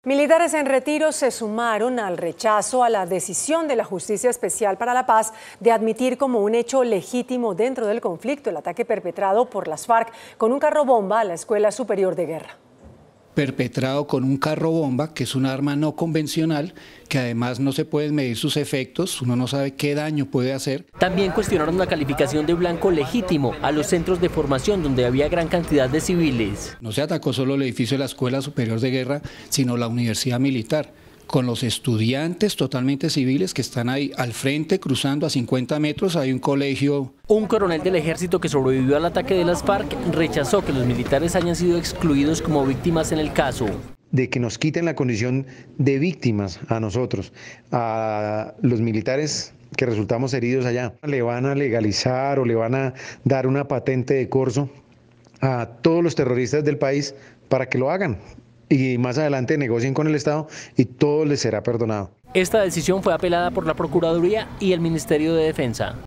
Militares en retiro se sumaron al rechazo a la decisión de la Justicia Especial para la Paz de admitir como un hecho legítimo dentro del conflicto el ataque perpetrado por las FARC con un carro bomba a la Escuela Superior de Guerra. Perpetrado con un carro bomba, que es un arma no convencional, que además no se pueden medir sus efectos, uno no sabe qué daño puede hacer. También cuestionaron la calificación de blanco legítimo a los centros de formación donde había gran cantidad de civiles. No se atacó solo el edificio de la Escuela Superior de Guerra, sino la Universidad Militar, con los estudiantes totalmente civiles que están ahí al frente, cruzando a 50 metros, hay un colegio. Un coronel del ejército que sobrevivió al ataque de las FARC rechazó que los militares hayan sido excluidos como víctimas en el caso. De que nos quiten la condición de víctimas a nosotros, a los militares que resultamos heridos allá. Le van a legalizar o le van a dar una patente de corso a todos los terroristas del país para que lo hagan. Y más adelante negocien con el Estado y todo les será perdonado. Esta decisión fue apelada por la Procuraduría y el Ministerio de Defensa.